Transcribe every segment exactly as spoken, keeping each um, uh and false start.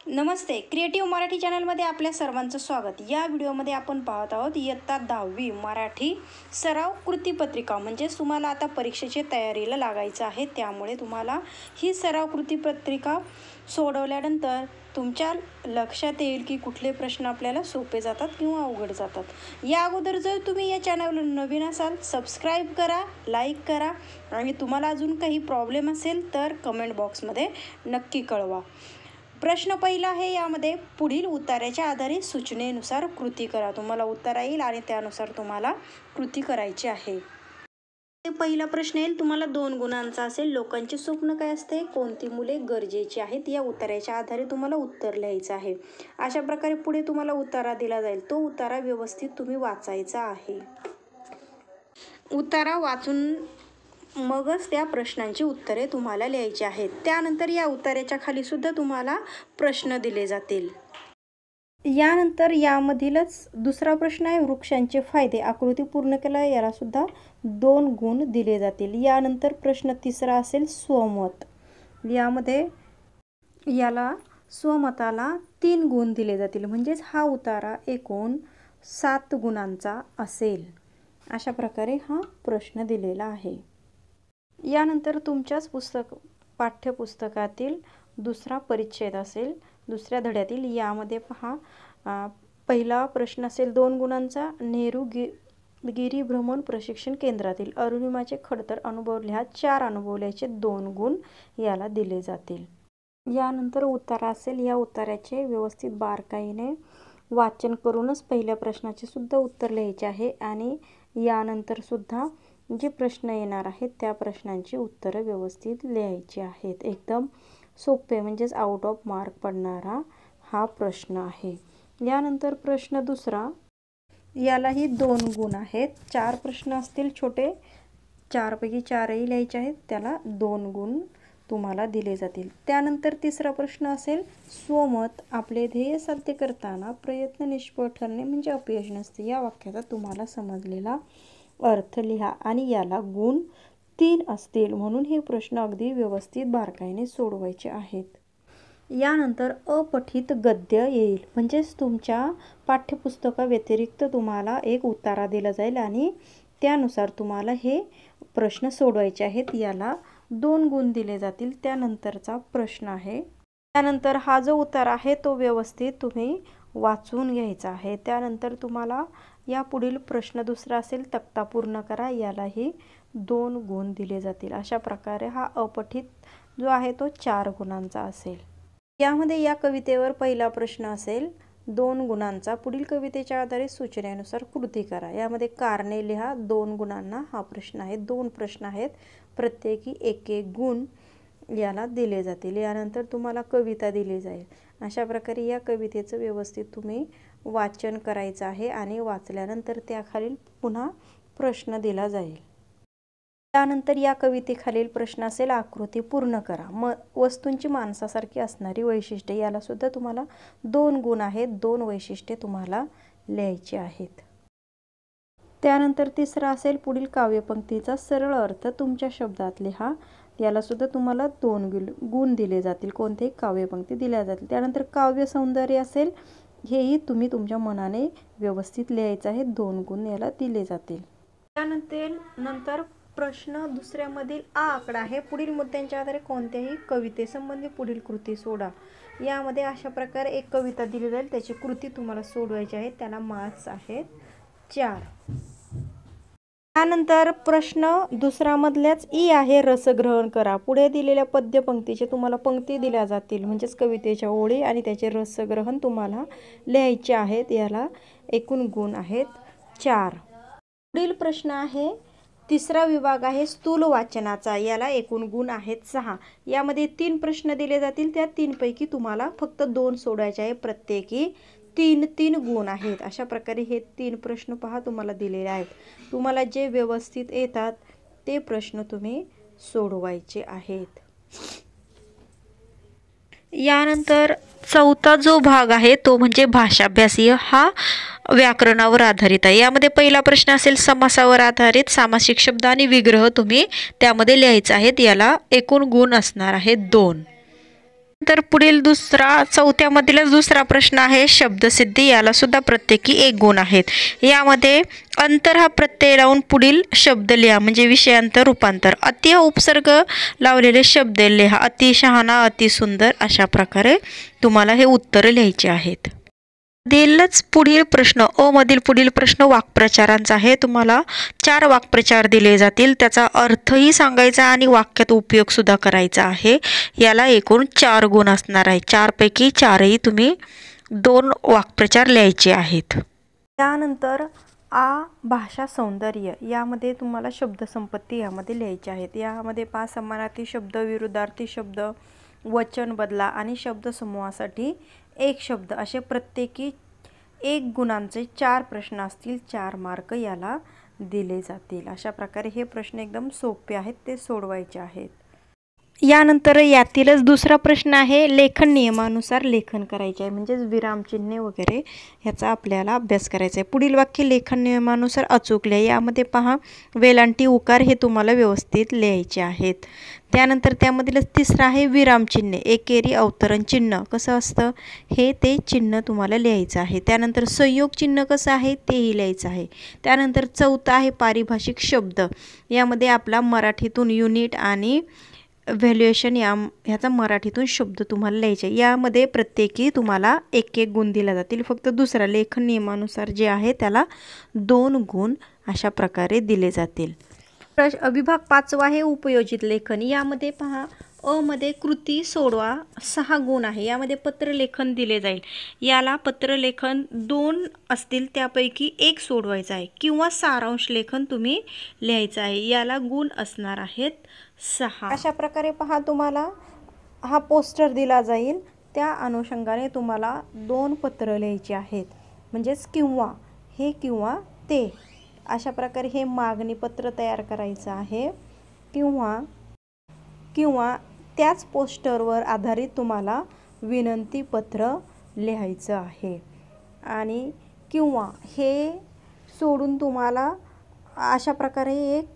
नमस्ते, creative Marathi चॅनलमध्ये आपल्या सर्वांचं स्वागत। या व्हिडिओमध्ये आपण पाहत आहोत इयत्ता दहावी मराठी सराव कृती पत्रिका। म्हणजे तुम्हाला आता परीक्षेची तयारीला लागायचं आहे, त्यामुळे तुम्हाला ही सराव कृती पत्रिका सोडवल्यानंतर तुमच्या लक्षात येईल की कुठले प्रश्न आपल्याला सोपे जातात किंवा अवघड जातात। या अगोदर जर तुम्ही या चॅनलवर नवीन असाल, सबस्क्राईब करा, लाईक करा आणि तुम्हाला अजून काही प्रॉब्लेम असेल तर कमेंट बॉक्समध्ये नक्की कळवा। प्रश्न पहिला आहे, यामध्ये पुढील उतार्याच्या आधारे सूचनेनुसार कृती करा। तुम्हाला उत्तर येईल आणि त्यानुसार तुम्हाला कृती करायची आहे। पहिला प्रश्न येईल तुम्हाला दोन गुणांचा असेल। लोकांचे स्वप्न काय असते? कोणती मुले गरजेची आहेत? या उतार्याच्या आधारे तुम्हाला उत्तर लिहायचं आहे। अशा प्रकारे पुढे तुम्हाला उतारा दिला जाईल, तो उतारा व्यवस्थित तुम्ही वाचायचा आहे। उतारा वाचून मगच त्या प्रश्नांची उत्तरे तुम्हाला लिहायची आहेत। त्यानंतर या उतार्याच्या खाली सुद्धा तुम्हाला प्रश्न दिले जातील। यानंतर यामधीलच दुसरा प्रश्न आहे, वृक्षांचे फायदे। आकृती पूर्ण केला, याला सुद्धा दोन गुण दिले जातील। यानंतर प्रश्न तिसरा असेल, स्वमत। यामध्ये याला स्वमताला तीन गुण दिले जातील, म्हणजेच हा उतारा एकूण सात गुणांचा असेल। अशा प्रकारे हा प्रश्न दिलेला आहे। यानंतर तुमच्याच पुस्तक पाठ्यपुस्तकातील दुसरा परिच्छेद असेल, दुसऱ्या धड्यातील। यामध्ये पहा, पहिला प्रश्न असेल दोन गुणांचा, नेहरू गि गिरिभ्रमण प्रशिक्षण केंद्रातील अरुणिमाचे खडतर अनुभव लिहा। चार अनुभव लिहायचे, दोन गुण याला दिले जातील। यानंतर उतारा असेल, या उतार्याचे व्यवस्थित बारकाईने वाचन करूनच पहिल्या प्रश्नाचे सुद्धा उत्तर लिहायचे आहे आणि यानंतर सुद्धा जे प्रश्न येणार आहेत त्या प्रश्नांची उत्तरं व्यवस्थित लिहायची आहेत। एकदम सोपे म्हणजेच आउट ऑफ मार्क पडणारा हा प्रश्न आहे। यानंतर प्रश्न दुसरा, यालाही दोन गुण आहेत। चार प्रश्न असतील छोटे, चारपैकी चारही लिहायचे आहेत, त्याला दोन गुण तुम्हाला दिले जातील। त्यानंतर तिसरा प्रश्न असेल, स्वमत। आपले ध्येय साध्य करताना प्रयत्न निष्फळ ठरणे म्हणजे अपयश नसते। या वाक्याचा तुम्हाला समजलेला अर्थ लिहा आणि याला गुण तीन असतील, म्हणून हे प्रश्न अगदी व्यवस्थित बारकाईने सोडवायचे आहेत। यानंतर अपठित गद्य येईल, म्हणजेच तुमच्या पाठ्यपुस्तका व्यतिरिक्त तुम्हाला एक उतारा दिला जाईल आणि त्यानुसार तुम्हाला हे प्रश्न सोडवायचे आहेत। याला दोन गुण दिले जातील। त्यानंतरचा प्रश्न आहे, त्यानंतर हा जो उतारा आहे तो व्यवस्थित तुम्ही वाचून घ्यायचा आहे। त्यानंतर तुम्हाला या पुढील प्रश्न दुसरा असेल, तक्ता पूर्ण करा। यालाही दोन गुण दिले जातील। अशा प्रकारे हा अपठित जो आहे तो चार गुणांचा असेल। यामध्ये या कवितेवर पहिला प्रश्न असेल दोन गुणांचा, पुढील कवितेच्या आधारे सूचनेनुसार कृती करा। यामध्ये कारणे लिहा, दोन गुणांना हा प्रश्न आहे। दोन प्रश्न आहेत, प्रत्येकी एक एक गुण याला दिले जातील। यानंतर तुम्हाला कविता दिली जाईल। अशा प्रकारे या कवितेचं व्यवस्थित तुम्ही वाचन करायचं आहे आणि वाचल्यानंतर त्याखालील पुन्हा प्रश्न दिला जाईल। त्यानंतर या कवितेखालील प्रश्न असेल, आकृती पूर्ण करा। म वस्तूंची माणसासारखी असणारी वैशिष्ट्ये। याला सुद्धा तुम्हाला दोन गुण आहेत, दोन वैशिष्ट्ये तुम्हाला लिहायची आहेत। त्यानंतर तिसरा असेल, पुढील काव्यपंक्तीचा सरळ अर्थ तुमच्या शब्दात लिहा। याला सुद्धा तुम्हाला दोन गुण दिले जातील, कोणतेही काव्यपंक्ती दिल्या जातील। त्यानंतर काव्य सौंदर्य असेल, हेही तुम्ही तुमच्या मनाने व्यवस्थित लिहायचं आहे, दोन गुण याला दिले जातील। त्यानंतर नंतर प्रश्न दुसऱ्यामधील आ आकडा आहे, पुढील मुद्द्यांच्या आधारे कोणत्याही कवितेसंबंधी पुढील कृती सोडा। यामध्ये अशा प्रकारे एक कविता दिली जाईल, त्याची कृती तुम्हाला सोडवायची आहे, त्याला मार्क्स आहेत चार। त्यानंतर प्रश्न दुसऱ्यामधल्याच ई आहे, रसग्रहण करा। पुढे दिलेल्या पद्यपंक्तीचे तुम्हाला पंक्ती दिल्या जातील, म्हणजेच कवितेच्या ओळी, आणि त्याचे रसग्रहण तुम्हाला लिहायचे आहेत। याला एकूण गुण आहेत चार। पुढील प्रश्न आहे, तिसरा विभाग आहे स्थूल वाचनाचा। याला एकूण गुण आहेत सहा। यामध्ये तीन प्रश्न दिले जातील, त्या तीनपैकी तुम्हाला फक्त दोन सोडवायचे आहे, प्रत्येकी तीन तीन गुण आहेत। अशा प्रकारे हे तीन प्रश्न पहा तुम्हाला दिलेले आहेत। तुम्हाला जे व्यवस्थित येतात ते प्रश्न तुम्ही सोडवायचे आहेत। यानंतर चौथा जो भाग आहे तो म्हणजे भाषाभ्यासीय, हा व्याकरणावर आधारित आहे। यामध्ये पहिला प्रश्न असेल, समासावर आधारित सामासिक शब्द आणि विग्रह तुम्ही त्यामध्ये लिहायचे आहेत। याला एकूण गुण असणार आहेत दोन। तर पुढील दुसरा चौथ्यामधीलच दुसरा प्रश्न आहे शब्दसिद्धी. याला सुद्धा प्रत्येकी एक गुण आहेत. यामध्ये अंतर हा प्रत्यय लावून पुढील शब्द लिहा, म्हणजे विषयांतर रूपांतर. अति हा उपसर्ग लावलेले शब्द लिहा. अति शहाणा, अति सुंदर, अशा प्रकारे तुम्हाला हे उत्तर लिहायचे आहेत. दिलच पुढील प्रश्न अ मधील पुढील प्रश्न वाक्प्रचारांचा आहे. तुम्हाला चार वाक्प्रचार दिले जातील, त्याचा अर्थही सांगायचा आणि वाक्यात उपयोग सुद्धा करायचा आहे. याला एकूण चार गुण असणार आहे. चारपैकी चारही तुम्ही दोन वाक्प्रचार लिहायचे आहेत. त्यानंतर आ भाषा सौंदर्य, यामध्ये तुम्हाला शब्दसंपत्ती यामध्ये लिहायची आहेत. यामध्ये पाच समानार्थी शब्द, विरुद्धार्थी शब्द, वचन बदला आणि शब्दसमूहासाठी एक शब्द, असे प्रत्येकी एक गुणांचे चार प्रश्न असतील. चार मार्क याला दिले जातील. अशा प्रकारे हे प्रश्न एकदम सोपे आहेत, ते सोडवायचे आहेत. यानंतर यातीलच दुसरा प्रश्न आहे लेखन नियमानुसार लेखन करायचे आहे, म्हणजेच विरामचिन्हे वगैरे ह्याचा आपल्याला अभ्यास करायचा आहे. पुढील वाक्य लेखन नियमानुसार अचूक लिहा. यामध्ये पहा वेलांटी उकार हे तुम्हाला व्यवस्थित लिहायचे आहेत. त्यानंतर त्यामधीलच तिसरा आहे विरामचिन्हे, एकेरी अवतरण चिन्ह कसं असतं हे ते चिन्ह तुम्हाला लिहायचं आहे. त्यानंतर संयोग चिन्ह कसं आहे तेही लिहायचं आहे. त्यानंतर चौथा आहे पारिभाषिक शब्द. यामध्ये आपला मराठीतून युनिट आणि व्हॅल्युएशन या ह्याचा मराठीतून शब्द तुम्हाला लिहायचे. यामध्ये प्रत्येकी तुम्हाला एक एक गुण दिला जातील. फक्त दुसरा लेखन नियमानुसार जे आहे त्याला दोन गुण अशा प्रकारे दिले जातील. विभाग पाचवा आहे उपयोजित लेखन. यामध्ये पहा अ मध्ये कृती सोडवा सहा गुण आहे. यामध्ये पत्रलेखन दिले जाईल. याला पत्रलेखन दोन असतील त्यापैकी एक सोडवायचं आहे किंवा सारांश लेखन तुम्ही लिहायचं आहे. याला गुण असणार आहेत सहा. अशा प्रकारे पहा तुम्हाला हा पोस्टर दिला जाईल, त्या अनुषंगाने तुम्हाला दोन पत्र लिहायचे आहेत, म्हणजेच किंवा हे किंवा ते. अशा प्रकारे हे मागणी पत्र तयार करायचं आहे किंवा किंवा त्याच पोस्टरवर आधारित तुम्हाला विनंती पत्र लिहायचं आहे. आणि किंवा हे सोडून तुम्हाला अशा प्रकारे एक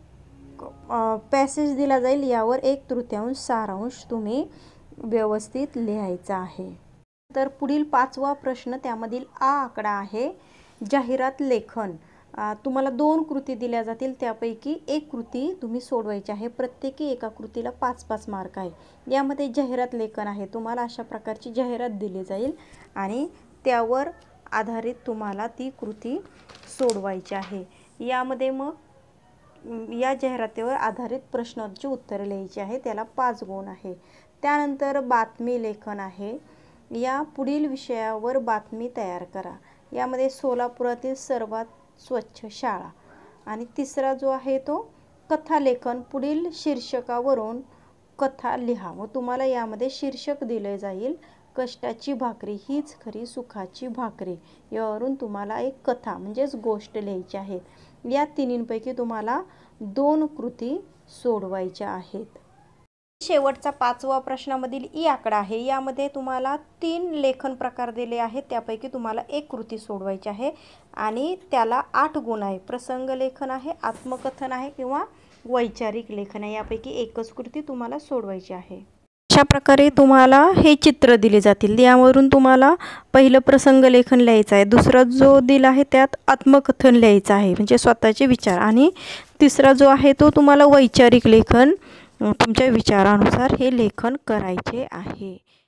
पॅसेज दिला जाईल, यावर एक तृतीयांश सारांश तुम्ही व्यवस्थित लिहायचा आहे. तर पुढील पाचवा प्रश्न त्यामधील आ आकडा आहे जाहिरात लेखन. तुम्हाला दोन कृती दिल्या जातील, त्यापैकी एक कृती तुम्ही सोडवायची आहे. प्रत्येकी एका कृतीला पाच पाच मार्क आहे. यामध्ये जाहिरात लेखन आहे. तुम्हाला अशा प्रकारची जाहिरात दिली जाईल आणि त्यावर आधारित तुम्हाला ती कृती सोडवायची आहे. यामध्ये मग या जाहिरातीवर आधारित प्रश्नांची उत्तरे लिहायची आहे, त्याला पाच गुण आहे. त्यानंतर बातमी लेखन आहे. या पुढील विषयावर बातमी तयार करा. यामध्ये सोलापुरातील सर्वात स्वच्छ शाळा. आणि तिसरा जो आहे तो कथा लेखन. पुढील शीर्षकावरून कथा लिहा. व तुम्हाला यामध्ये शीर्षक दिले जाईल कष्टाची भाकरी हीच खरी सुखाची भाकरी. यावरून तुम्हाला एक कथा म्हणजेच गोष्ट लिहायची आहे. या तिन्हींपैकी तुम्हाला दोन कृती सोडवायच्या आहेत. शेवटचा पाचवा प्रश्नामधील ई आकडा आहे. यामध्ये तुम्हाला तीन लेखन प्रकार दिले आहेत, त्यापैकी तुम्हाला एक कृती सोडवायची आहे आणि त्याला आठ गुण आहे. प्रसंग लेखन आहे, आत्मकथन आहे किंवा वैचारिक लेखन आहे. यापैकी एकच कृती तुम्हाला सोडवायची आहे. अशा प्रकारे तुम्हाला हे चित्र दिले जातील. यावरून तुम्हाला पहिलं प्रसंग लेखन लिहायचं आहे, दुसरा जो दिला आहे त्यात आत्मकथन लिहायचं आहे म्हणजे स्वतःचे विचार, आणि तिसरा जो आहे तो तुम्हाला वैचारिक लेखन तुमच्या विचारानुसार हे लेखन करायचे आहे.